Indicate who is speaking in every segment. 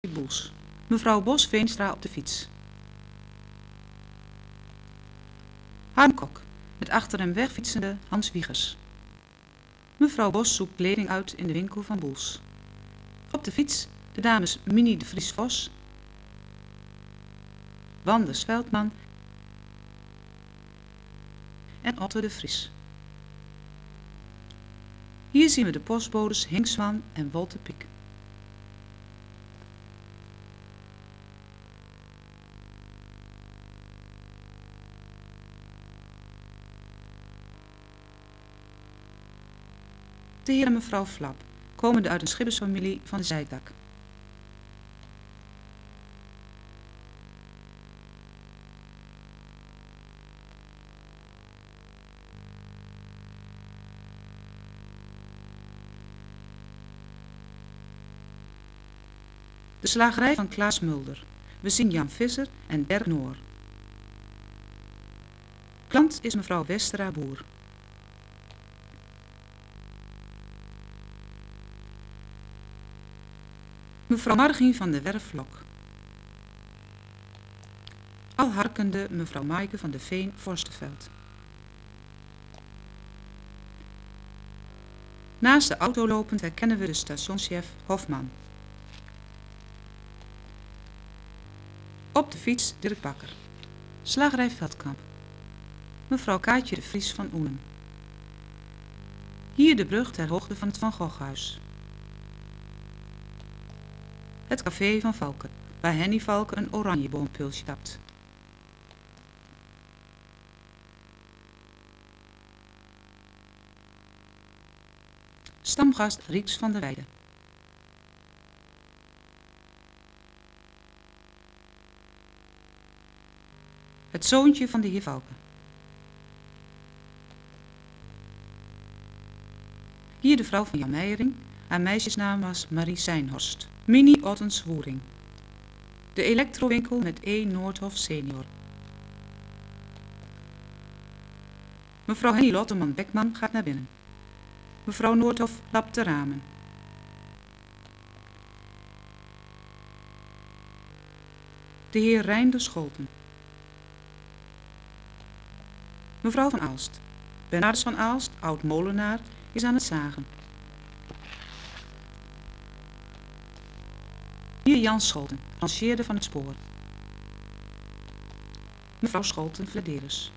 Speaker 1: Boels. Mevrouw Bos-Veenstra op de fiets. Harm Kok, met achter hem wegfietsende Hans Wiegers. Mevrouw Bos zoekt kleding uit in de winkel van Boels. Op de fiets de dames Mini de Vries-Vos, Wanders Veldman en Otto de Vries. Hier zien we de postbodes Henk Swan en Wolter Piek. De heer en mevrouw Flap, komende uit een schippersfamilie van de Zijtak. De slagerij van Klaas Mulder. We zien Jan Visser en Dirk Noor. Klant is mevrouw Westera Boer. Mevrouw Margien van de Werflok. Al harkende mevrouw Maaike van de Veen Forsterveld. Naast de auto lopend herkennen we de stationschef Hofman. Op de fiets Dirk Bakker. Slagerij Veldkamp. Mevrouw Kaatje de Vries van Oenen. Hier de brug ter hoogte van het Van Goghhuis. Het café van Valken, waar Henny Valken een oranjeboompulsje tapt. Stamgast Rieks van der Weijden. Het zoontje van de heer Valken. Hier de vrouw van Jan Meijering. Haar meisjesnaam was Marie Seinhorst. Mini Ottens Woering. De elektrowinkel met E. Noordhof senior. Mevrouw Henny Lotteman-Beckman gaat naar binnen. Mevrouw Noordhof lapt de ramen. De heer Reinder Scholten. Mevrouw van Aalst. Bernardus van Aalst, oud-molenaar, is aan het zagen. Hier Jan Scholten, rangeerder van het spoor. Mevrouw Scholten, Vladeres.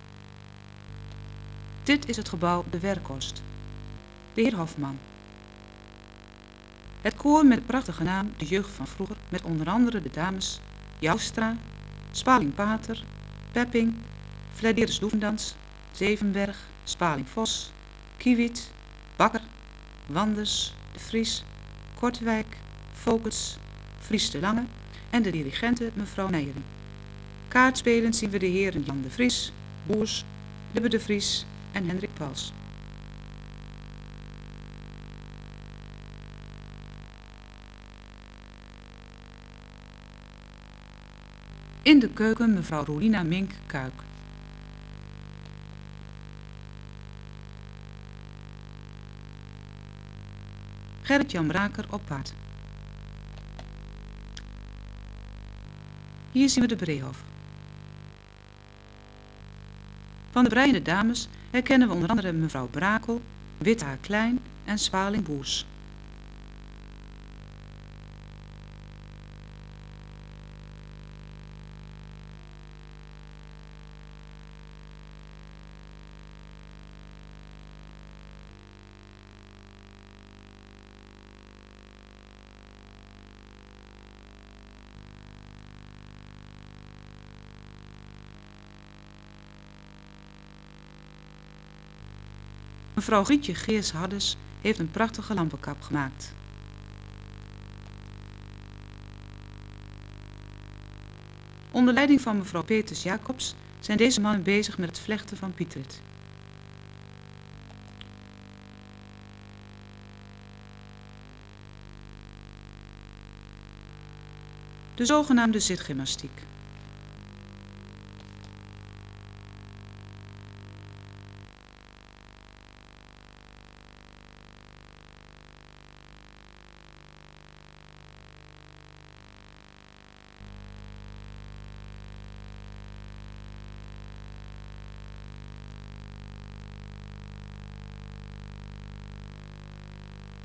Speaker 1: Dit is het gebouw De Werkkost. De heer Hofman. Het koor met de prachtige naam De Jeugd van Vroeger, met onder andere de dames Joustra, Spaling-Pater, Pepping, Vladeres Doevendans, Zevenberg, Spaling-Vos, Kiewiet, Bakker, Wanders, De Vries, Kortwijk, Vogels, Vries de Lange en de dirigente mevrouw Nijering. Kaartspelend zien we de heren Jan de Vries, Boers, Lubbe de Vries en Hendrik Pals. In de keuken mevrouw Rolina Mink-Kuik. Gerrit-Jan Braker op paard. Hier zien we de Breehof. Van de breiende dames herkennen we onder andere mevrouw Brakel, Witta Klein en Spaling Boers. Mevrouw Grietje Geers-Hardes heeft een prachtige lampenkap gemaakt. Onder leiding van mevrouw Peters Jacobs zijn deze mannen bezig met het vlechten van pietrit. De zogenaamde zitgymnastiek.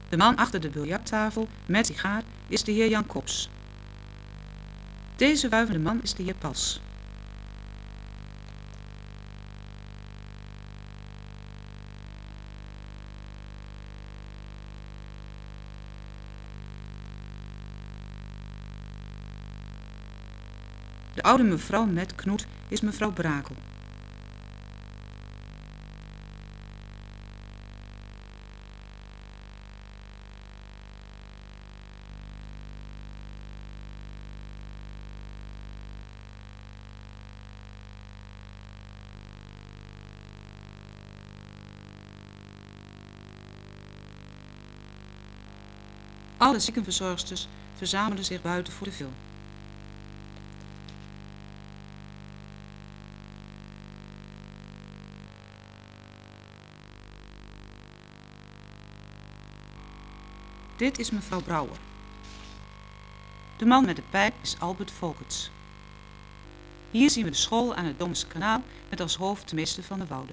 Speaker 1: De man achter de biljarttafel met sigaar is de heer Jan Kops. Deze wuivende man is de heer Pas. De oude mevrouw met knoet is mevrouw Brakel. Alle ziekenverzorgsters verzamelen zich buiten voor de film. Dit is mevrouw Brouwer. De man met de pijp is Albert Volkerts. Hier zien we de school aan het Dommerse kanaal met als hoofd de meester van de Woude.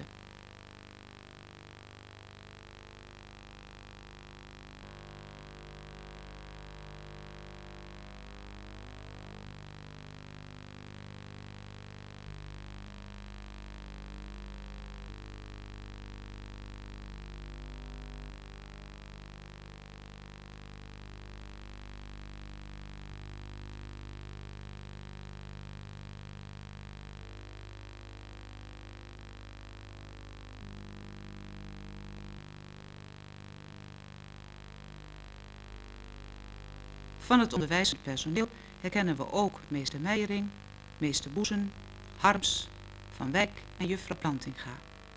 Speaker 1: Van het onderwijzend personeel herkennen we ook meester Meijering, meester Boezen, Harms, Van Wijk en juffrouw Plantinga.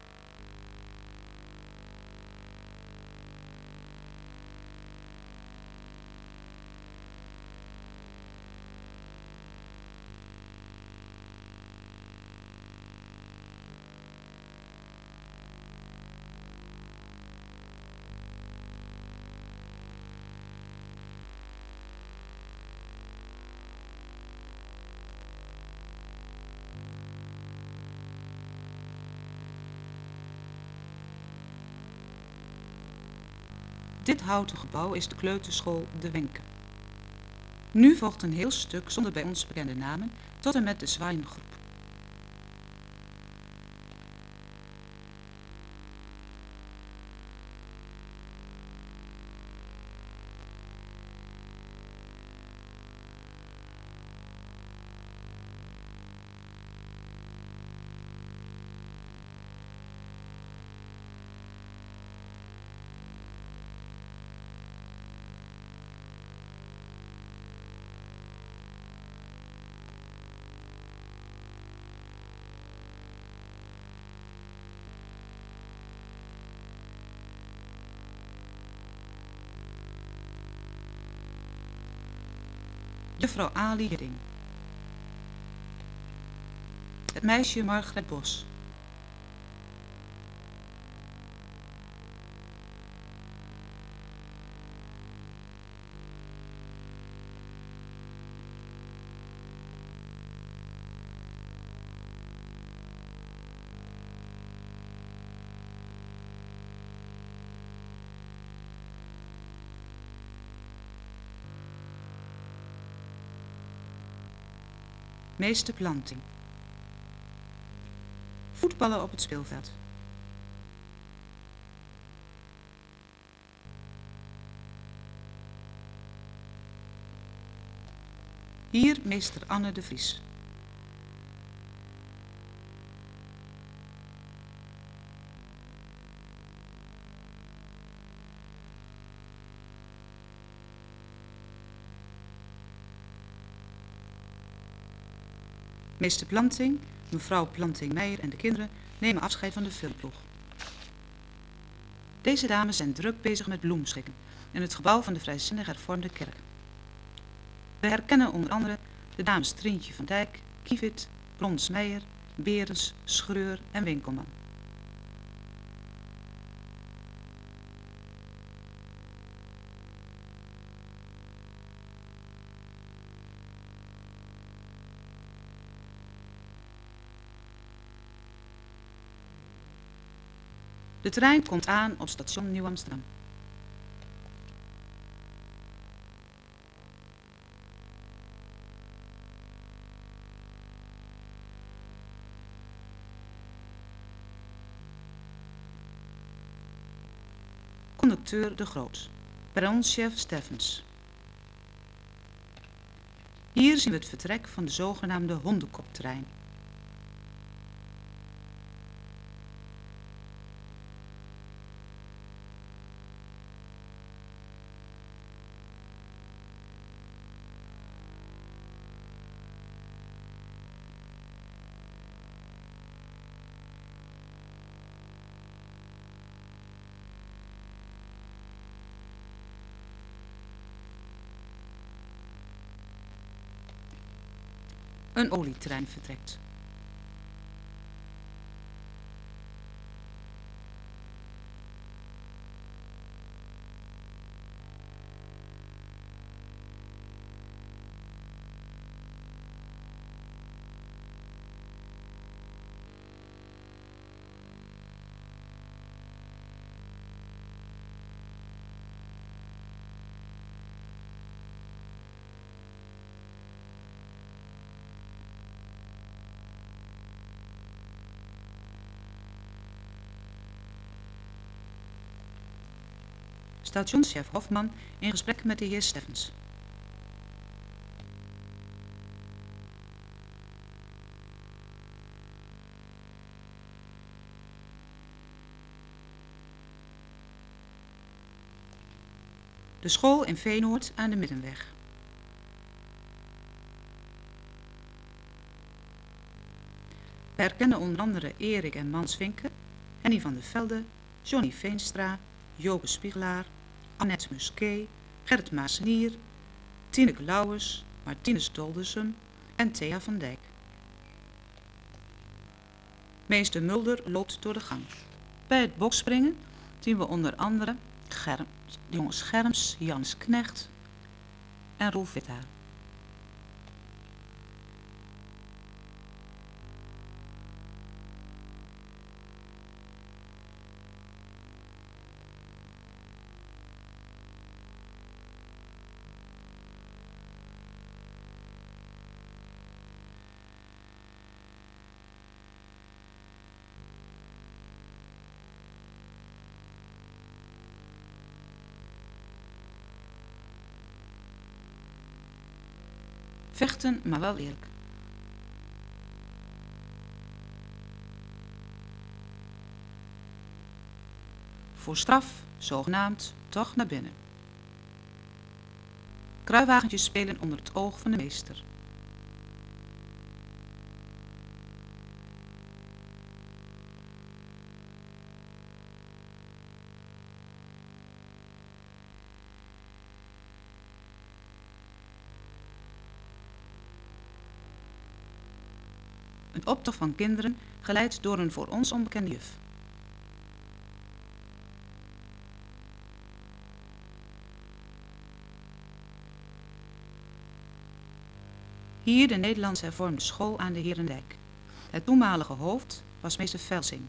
Speaker 1: Dit houten gebouw is de kleuterschool De Wenke. Nu volgt een heel stuk zonder bij ons bekende namen tot en met de Zwijngroep. Juffrouw Ali Hidding. Het meisje Margret Bos. Meester Planting. Voetballen op het speelveld. Hier meester Anne de Vries. Meester Planting, mevrouw Planting-Meijer en de kinderen nemen afscheid van de filmploeg. Deze dames zijn druk bezig met bloemschikken in het gebouw van de Vrijzinnig Hervormde Kerk. We herkennen onder andere de dames Trientje van Dijk, Kievit, Brons-Meijer, Berens, Schreur en Winkelman. De trein komt aan op station Nieuw-Amsterdam. Conducteur De Groot. Perronchef Steffens. Hier zien we het vertrek van de zogenaamde hondenkoptrein. Een olietrein vertrekt. Stationschef Hofman in gesprek met de heer Steffens. De school in Veenoord aan de Middenweg. We herkennen onder andere Erik en Mans Vinken, Henny van der Velde, Johnny Veenstra, Joke Spiegelaar, Annette Musquet, Gerrit Maasnier, Tineke Lauwers, Martinus Doldersum en Thea van Dijk. Meester Mulder loopt door de gang. Bij het bokspringen zien we onder andere jongens Germs, Jans Knecht en Roel Withaar. Vechten, maar wel eerlijk. Voor straf, zogenaamd, toch naar binnen. Kruiwagentjes spelen onder het oog van de meester. Een optocht van kinderen, geleid door een voor ons onbekende juf. Hier de Nederlandse hervormde school aan de Herendijk. Het toenmalige hoofd was meester Velsing.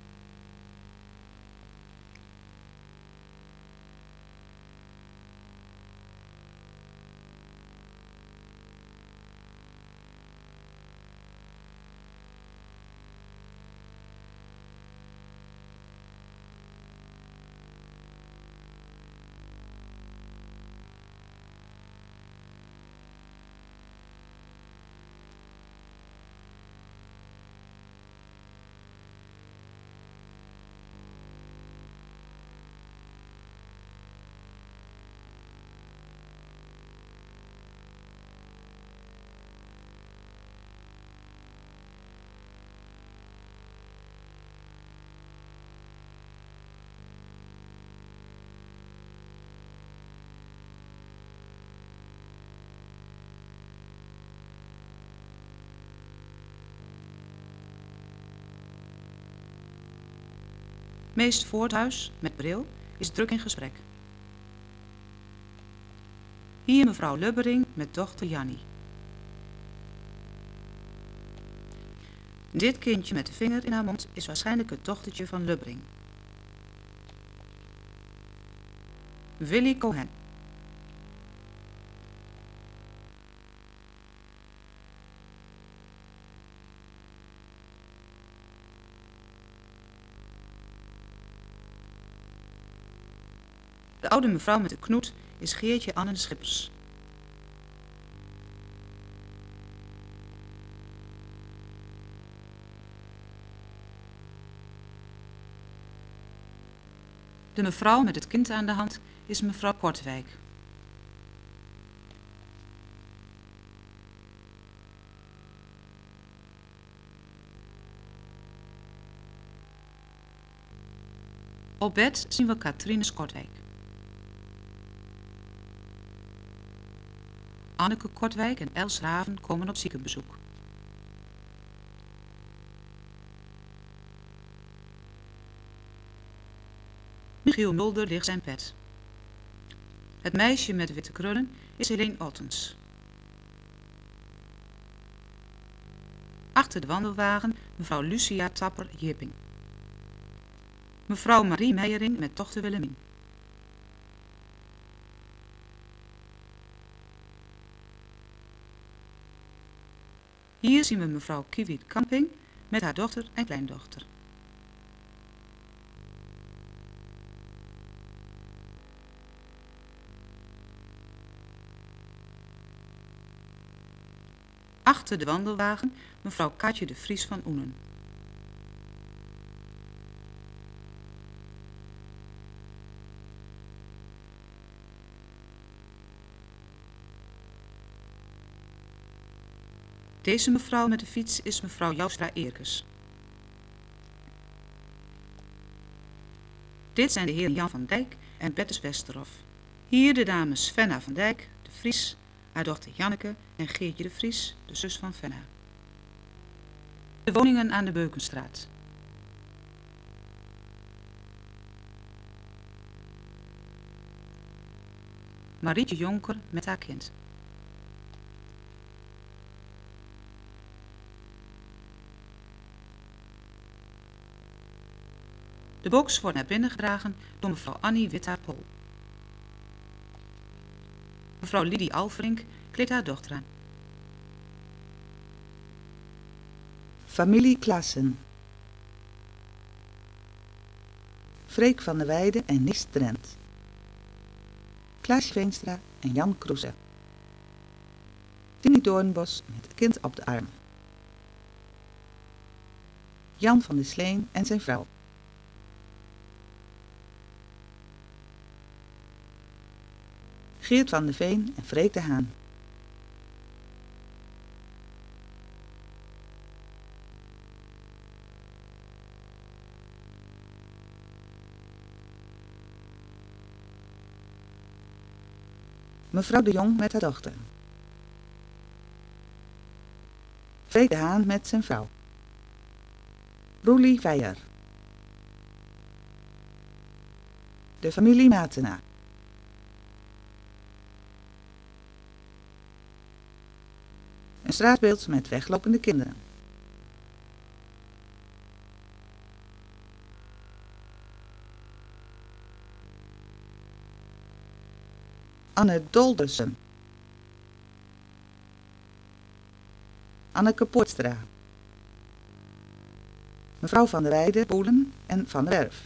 Speaker 1: Meester Voorthuis, met bril, is druk in gesprek. Hier mevrouw Lubbering met dochter Jannie. Dit kindje met de vinger in haar mond is waarschijnlijk het dochtertje van Lubbering. Willy Cohen. De oude mevrouw met de knoet is Geertje Anne Schippers. De mevrouw met het kind aan de hand is mevrouw Kortwijk. Op bed zien we Katrinus Kortwijk. Anneke Kortwijk en Els Raven komen op ziekenbezoek. Michiel Mulder ligt zijn bed. Het meisje met de witte krullen is Helene Ottens. Achter de wandelwagen mevrouw Lucia Tapper-Jipping. Mevrouw Marie Meijering met dochter Willemien. Hier zien we mevrouw Kiewiet Kamping met haar dochter en kleindochter. Achter de wandelwagen mevrouw Katje de Vries van Oenen. Deze mevrouw met de fiets is mevrouw Joustra-Eerkes. Dit zijn de heren Jan van Dijk en Bertus Westerhof. Hier de dames Fenna van Dijk, de Vries, haar dochter Janneke en Geertje de Vries, de zus van Fenna. De woningen aan de Beukenstraat. Marietje Jonker met haar kind. De box wordt naar binnen gedragen door mevrouw Annie Wittaar-Pol. Mevrouw Lidie Alverink kleedt haar dochter aan.
Speaker 2: Familie Klaassen. Freek van der Weijden en Nis Drent. Klaasje Veenstra en Jan Kroeze. Tini Doornbos met het kind op de arm. Jan van der Sleen en zijn vrouw. Geert van der Veen en Freek de Haan. Mevrouw de Jong met haar dochter. Freek de Haan met zijn vrouw. Roelie Veijer. De familie Matena. Een straatbeeld met weglopende kinderen. Anne Doldersen. Anneke Poortstra. Mevrouw van der Weijden, Boelen en Van der Werf.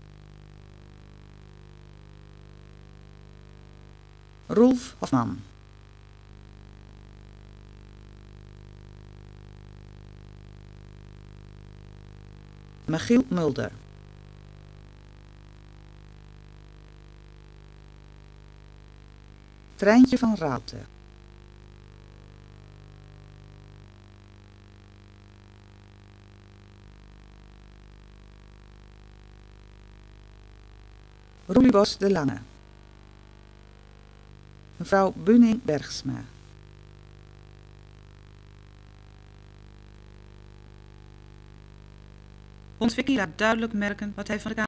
Speaker 2: Rolf Hofman. Michiel Mulder. Treintje van Raalte. Roeliebos de Lange. Mevrouw Bunning Bergsma.
Speaker 1: Hond Vicky laat duidelijk merken wat hij van de